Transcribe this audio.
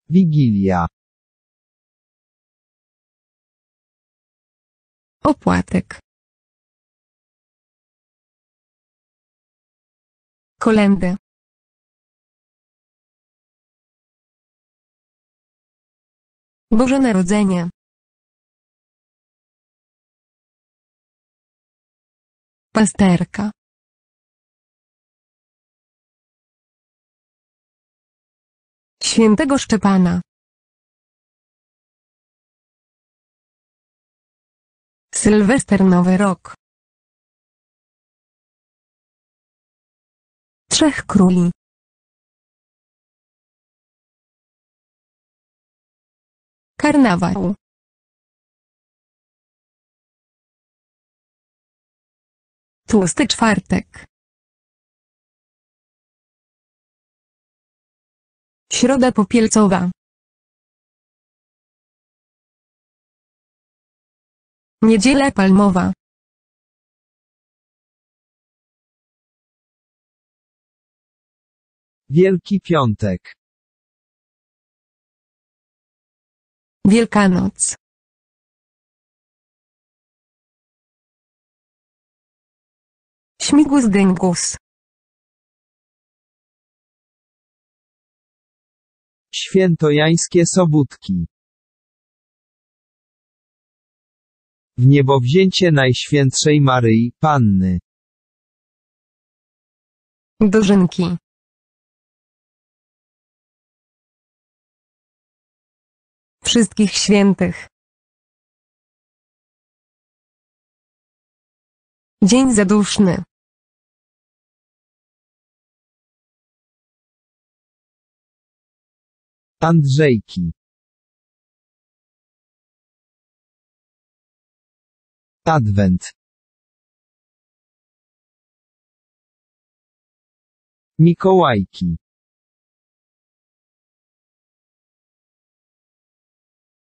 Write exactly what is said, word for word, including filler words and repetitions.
Wigilia. Opłatek. Kolędy. Boże Narodzenie. Pasterka. Świętego Szczepana. Sylwester, Nowy Rok. Trzech Króli. Karnawał. Tłusty Czwartek. Środa Popielcowa. Niedziela Palmowa. Wielki Piątek. Wielkanoc. Śmigus dyngus. Świętojańskie Sobótki. Wniebowzięcie Najświętszej Maryi, Panny. Dożynki. Wszystkich Świętych. Dzień Zaduszny. Andrzejki. Adwent. Mikołajki.